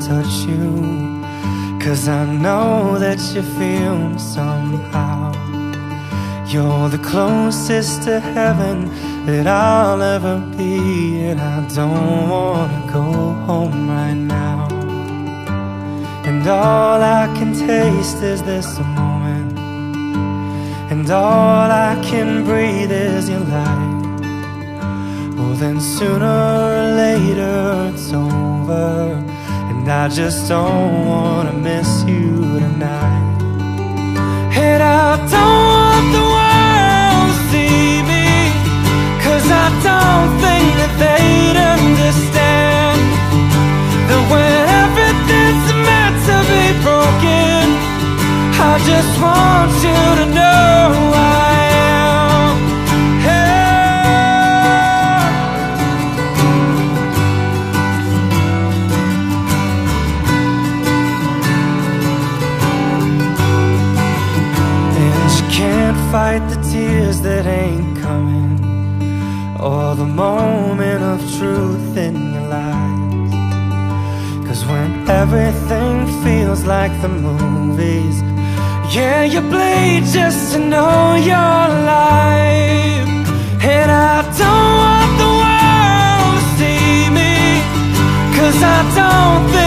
touch you, 'cause I know that you feel me somehow. You're the closest to heaven that I'll ever be, and I don't wanna go home right now. And all I can taste is this moment, and all I can breathe is your light. Well then sooner or later it's over, and I just don't wanna miss you tonight. And I don't want the world to see me, 'cause I don't think that they'd understand that when everything's meant to be broken, I just want you to know I am here. And you can't fight the tears that ain't coming, or the moment of truth in your life. 'Cause when everything feels like the movies, yeah, you bleed just to know you're alive. And I don't want the world to see me, 'cause I don't think